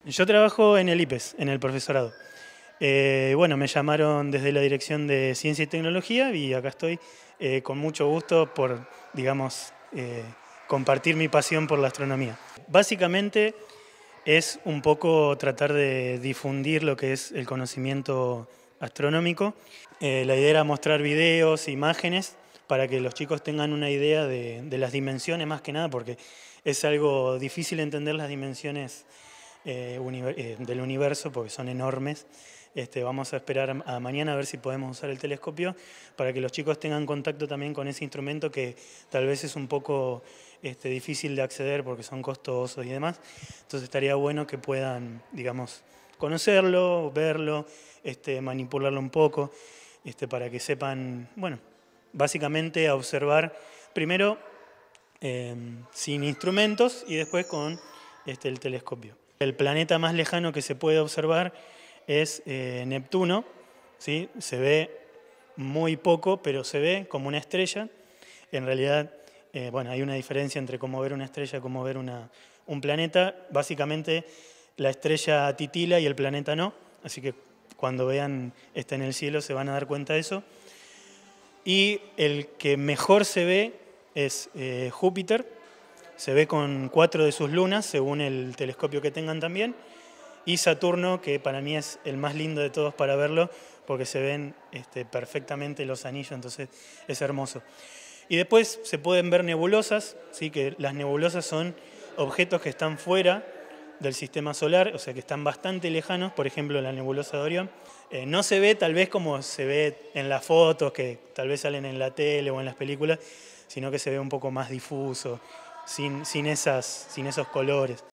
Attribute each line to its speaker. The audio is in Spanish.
Speaker 1: Yo trabajo en el IPES, en el profesorado. Bueno, me llamaron desde la Dirección de Ciencia y Tecnología y acá estoy con mucho gusto por, digamos, compartir mi pasión por la astronomía. Básicamente es un poco tratar de difundir lo que es el conocimiento astronómico. La idea era mostrar videos, imágenes, para que los chicos tengan una idea de las dimensiones más que nada, porque es algo difícil entender las dimensiones del universo porque son enormes. Vamos a esperar a mañana a ver si podemos usar el telescopio para que los chicos tengan contacto también con ese instrumento que tal vez es un poco difícil de acceder porque son costosos y demás. Entonces estaría bueno que puedan, digamos, conocerlo, verlo, manipularlo un poco, para que sepan, bueno, básicamente a observar primero sin instrumentos y después con el telescopio. El planeta más lejano que se puede observar es Neptuno, ¿sí? Se ve muy poco, pero se ve como una estrella. En realidad, bueno, hay una diferencia entre cómo ver una estrella y cómo ver un planeta. Básicamente, la estrella titila y el planeta no, así que cuando vean en el cielo se van a dar cuenta de eso. Y el que mejor se ve es Júpiter. Se ve con 4 de sus lunas, según el telescopio que tengan también. Y Saturno, que para mí es el más lindo de todos para verlo, porque se ven perfectamente los anillos, entonces es hermoso. Y después se pueden ver nebulosas, ¿sí? Que las nebulosas son objetos que están fuera del sistema solar, o sea que están bastante lejanos, por ejemplo la nebulosa de Orión. No se ve tal vez como se ve en las fotos, que tal vez salen en la tele o en las películas, sino que se ve un poco más difuso, sin esos colores.